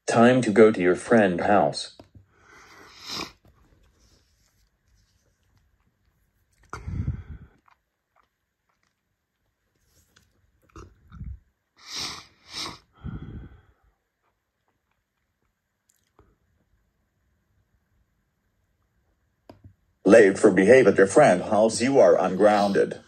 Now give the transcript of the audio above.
Time to go to your friend's house. Laivd for behave at your friend's house. You are ungrounded.